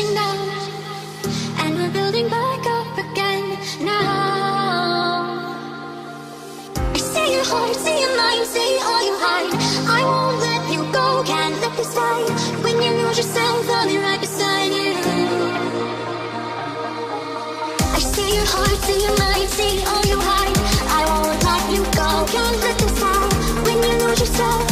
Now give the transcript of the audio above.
crashing down, and we're building back up again now. I see your heart, see your mind, see all you hide. I won't let you go, can't let this ride. When you lose yourself, I'll be right beside you. I see your heart, see your mind, see all you hide. I won't let you go, can't let this ride. When you lose yourself,